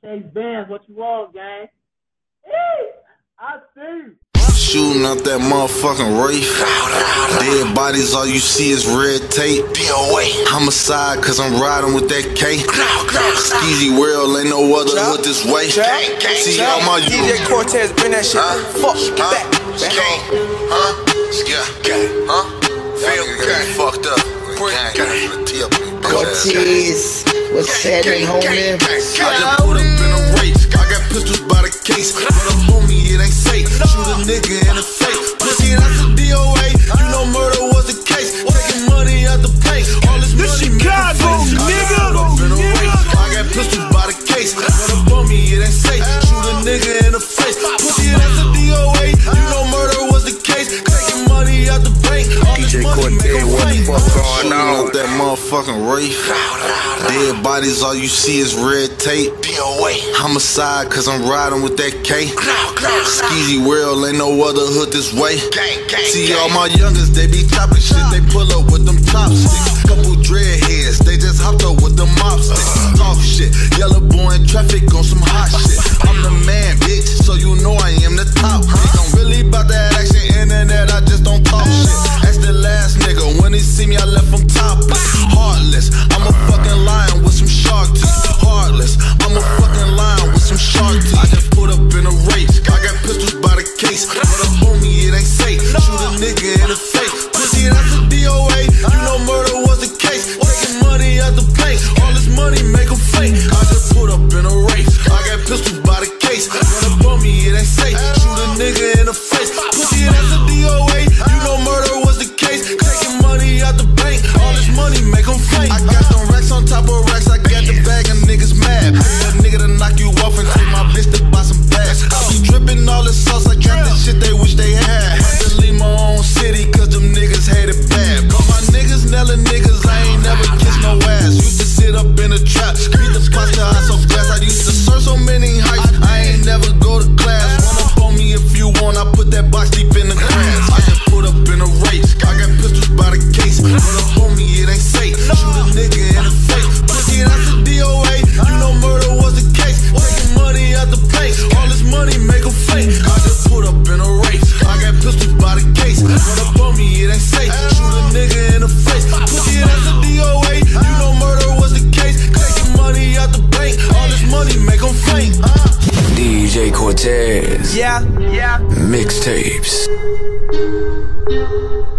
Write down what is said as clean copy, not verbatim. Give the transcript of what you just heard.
Chase bands, what you want, gang? I see. Shooting out that motherfucking Wraith. Dead bodies, all you see is red tape. DOA. Homicide, cause I'm riding with that K. Skeezy world, ain't no other hood this way. See all my DJ Cortez, bring that shit. Fuck, get back. Feel fucked up. Cortez, what's happening, homie? I just put up in a race. I got pistols by the case. But a homie, it ain't safe. Shoot a nigga in the face. Pussy, that's a DOA. You know murder was the case. Taking money out the bank. All this money Chicago, nigga. I got pistols by the case. But a homie, it ain't safe. Shoot a nigga in the face. Pussy, that's a DOA. You know murder was the case. Taking money out the bank. All this money make a what the fuck going on? That motherfucking Wraith. Dead bodies, all you see is red tape. Homicide, cause I'm riding with that K. Skeezy world, ain't no other hood this way. See all my youngers, they be chopping shit. They pull up with them chopsticks. Couple dreadheads, they just hopped up with them mop sticks. Talk shit, Yella boy in traffic on some hot shit. I'm the man, bitch, so you know I am the top. I'm really about that action, internet, I just don't talk shit. That's the last nigga, when he see me I left him topless. Heartless, I'm a fucking lion with some shark teeth. Heartless, I'm a fucking lion with some shark teeth. I just put up in a race, I got pistols by the case. But a homie, it ain't safe. Shoot a nigga in the face. Pussy, that's a DOA. You know murder was the case. Taking money out the bank. All this money make them faint. I just put up in a race, I got pistols by the case. But a homie, it ain't safe. Shoot a nigga in the face. Pussy, that's a DOA. You know murder was the case. Taking money out the bank. All this money make them faint. I got them racks on top of racks. I got the bag and niggas mad. Pay a nigga to knock you off and take my bitch to buy some bags. I be dripping all the sauce. I got the shit they wish they had. Had to leave my own city cause them niggas hate it bad. But my niggas, Nella niggas, I ain't never kissed no ass. Used to sit up in a trap, beat the spots to ice off glass. I used to serve so many heights, I ain't never go to class. Run up on me if you want, I put that box deep in the grass. I just put up in a race, I got pistols by the case. Run up on me, it ain't safe. Shoot a nigga in the face. Pussy, that's a DOA. You know murder was the case. Taking money out the bank. All this money make them faint. I just put up in a race, I got pistols by the case. Run up on me, it ain't safe. Shoot a nigga in the face. Pussy, that's a DOA. You know murder was the case. Taking money out the bank. All this money make them faint. DJ Cortez. Yeah. Mixtapes.